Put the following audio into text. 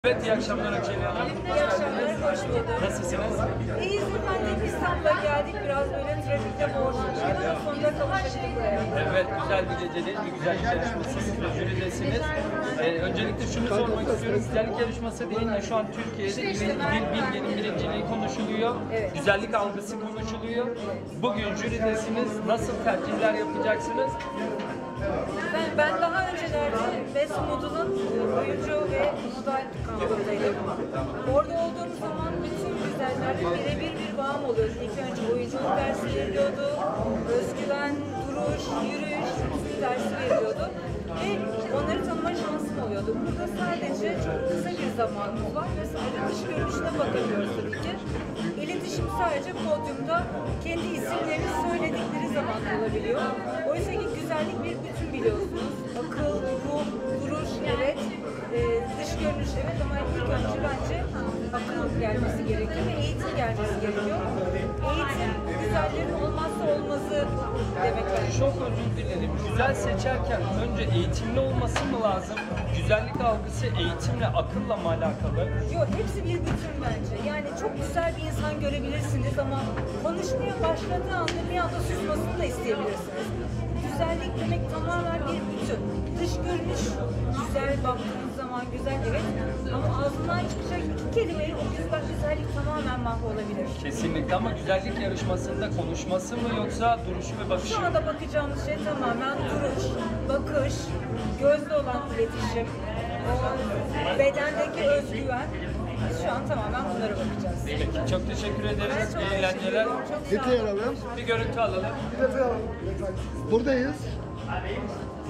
Evet, iyi akşamlar Öçeli Hanım. İyi akşamlar, hoş bulduk. Nasılsınız? İyiyiz efendim, İstanbul'a geldik. Biraz böyle trafikte boğuştuk ama sonunda kavuşabildik buraya. Evet, güzel bir gecedeyiz, bir güzellik yarışması, siz de jüridesiniz. Öncelikle şunu sormak istiyorum, güzellik yarışması deyince şu an Türkiye'de bir bilgenin birinciliği konuşuluyor, Evet. güzellik algısı konuşuluyor. Bugün jüridesiniz, nasıl tercihler yapacaksınız? Ben daha öncelerde Best Model'ın oyuncu ve model kampındaydım. Orada olduğum zaman bütün güzellerle birebir bir bağım oluyordu. İlk önce oyunculuk dersi veriliyordu, özgüven, duruş, yürüyüş, hepsinin dersi veriliyordu. Ve onları tanıma şansım oluyordu. Burada sadece çok kısa bir zamanımız var ve sadece dış görünüşüne bakabiliyoruz tabii ki. İletişim sadece podyumda kendi isimlerini söyledikleri zaman olabiliyor. Oysa ki güzellik bir bütün biliyorsunuz. Akıl, ruh, duruş, evet, dış görünüş evet ama ilk önce bence akıl gelmesi gerekiyor ve eğitim gelmesi gerekiyor. Eğitim güzellerin olmazsa olmazı demek bence. Çok özür dilerim. Güzel seçerken önce eğitimli olması mı lazım? Güzellik algısı eğitimle, akılla mı alakalı? Yok, hepsi bir bütün bence. Yani çok güzel bir insan görebilirsiniz ama konuşmaya başladığı anda bir anda susmasını da isteyebilirsiniz. Güzellik demek tamamen bir bütün. Dış görünüş güzel, baktığınız zaman güzel evet ama ağzından çıkacak iki kelimeyle o güzellik tamamen mahvolabilir. Kesinlikle, ama güzellik yarışmasında konuşması mı yoksa duruşu ve bakışı Şu mı? anda bakacağımız şey tamamen duruş, bakış, gözle olan iletişim, o bedendeki özgüven. Biz şu an tamamen bunlara bakacağız. Peki, çok teşekkür Ben ederiz. çok İyi teşekkür eğlenceler. ederim. Çok sağ olun. Alalım. Bir görüntü alalım. Buradayız.